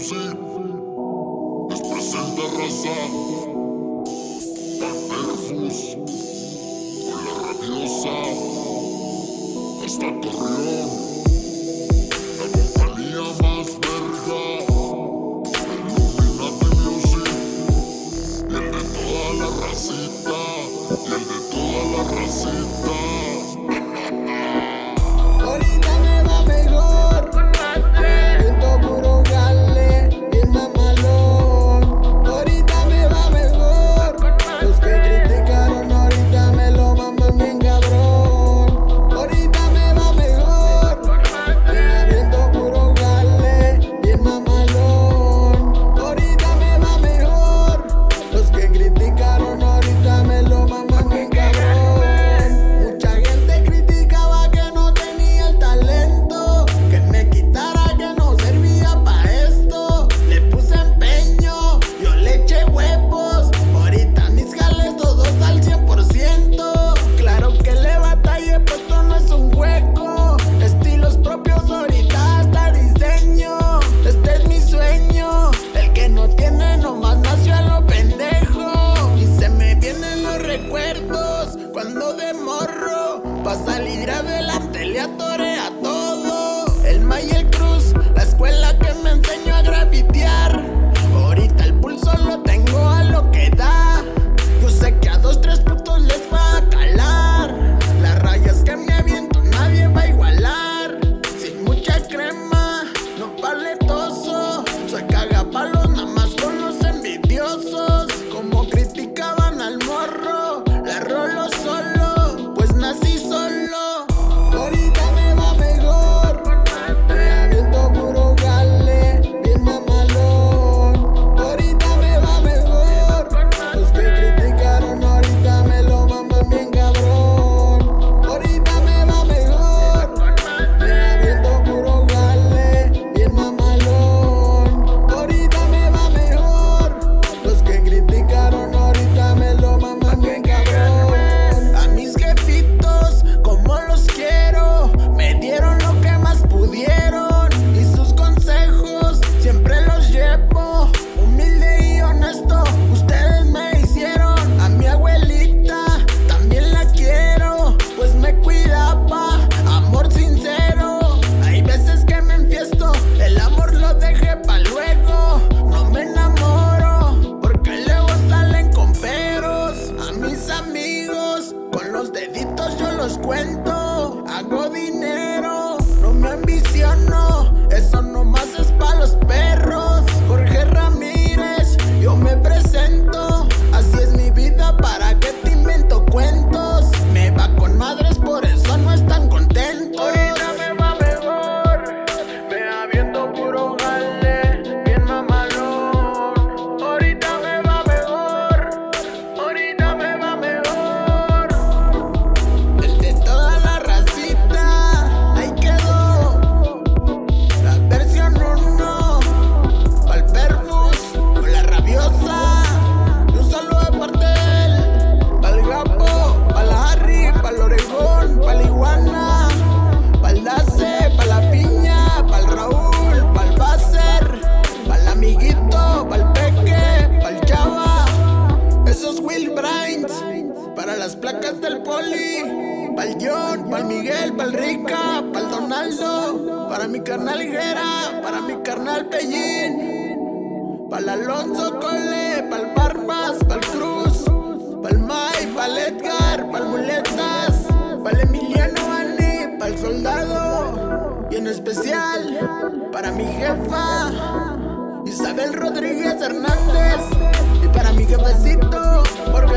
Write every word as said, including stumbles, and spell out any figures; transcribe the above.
Music les presenta raza Perfus con la rabiosa hasta Torreón, la compañía más verga, Illuminati Music, y el de toda la racita, y el de toda la racita. Ahorita me va mejor, siento puro gale, bien mamalón. Ahorita me va mejor, los que criticaron ahorita me lo maman bien cabrón. Ahorita me va mejor, siento puro gale, bien mamalón. Ahorita me va mejor, los que criticaron ahorita me lo maman bien cabrón. Mucha gente criticaba que no tenía el talento, que me quitara, que no servía pa' esto. Le puse empeño, yo le eché huevos. Ahorita mis jales todos al cien por ciento. Claro que le batallé, pues esto no es un hueco. Estilos propios ahorita hasta diseño. Este es mi sueño, el que no tiene nomás nació a lo pendejo. Y se me vienen los recuerdos cuando de morro, pa' salir adelante le atoré a todo. El Mayer Cruz, la escuela que me enseñó a grafitear. Ahorita el pulso lo tengo a lo que da. Yo sé que a dos, tres putos les va a calar. Las rayas que me aviento nadie va a igualar. Sin mucha crema, no paletoso. Soy cagapalos nada más con los envidiosos. Como criticaban al morro, la rolo solo, pues nací solo. Ahorita me va mejor, me aviento puro gale, bien mamalón. Ahorita me va mejor, los que criticaron ahorita me lo maman bien cabrón. Ahorita me va mejor, me aviento puro gale, bien mamalón. Ahorita me va mejor, los que criticaron ahorita me lo maman bien cabrón. A mis jefitos, como los quiero, me dieron lo que más pudieron. Y sus consejos siempre los llevo. Humilde y honesto, ustedes me hicieron. A mi abuelita también la quiero, pues me cuidaba, amor sincero. Hay veces que me enfiesto, el amor lo dejé pa' luego. No me enamoro, porque luego salen con peros. A mis amigos, con los deditos yo los cuento. Hago dinero, no me ambiciono, eso nomás es pa' los perros. Jorge Ramírez, yo me presento. Así es mi vida, ¿para qué te invento cuentos? Me va con madres, por eso no están contentos. Ahorita me va mejor, me aviento puro jale, bien mamalón. Ahorita me va mejor, ahorita me va mejor. El de toda la racita, ahí quedó la versión uno, pa'l Perfus con la rabiosa. Y un saludo de parte de él, pa'l Gapo, pa'l Harry, pa'l Orejón, pa'l Iguana, pa'l Dace, pa' la Piña, pa'l Raúl, pa'l Basser, pa'l amiguito, pa'l Peque, pa'l Chava. Esos Will Brains, para las placas del Poli, pa'l John, pa'l Miguel, pa'l Rica, pa'l Donaldo, para mi carnal Higuera, para mi carnal Pellín, pa'l Alonso Cole, pa'l Barbas, pa'l Cruz, pa'l May, pa'l Edgar, pa'l Muletas, pa'l Emiliano Ani, pa'l Soldado, y en especial para mi jefa Isabel Rodríguez Hernández, y para mi jefecito Jorge